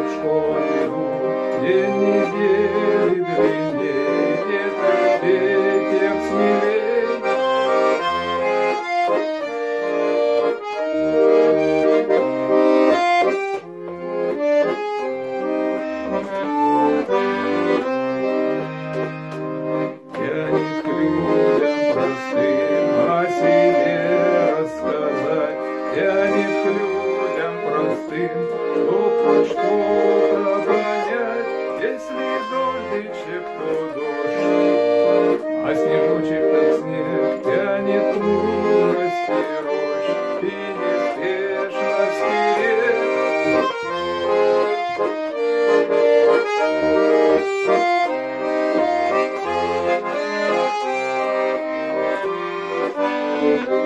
в школу иду, день недели длинней, нет людей, тем смелей. Я не к людям простым о себе рассказать, я не к людям простым, чтоб хоть что-то понять. Если дождичек, то дождь, а снежочек так снег, тянет мудрости рощ и неспешности рек. Thank you.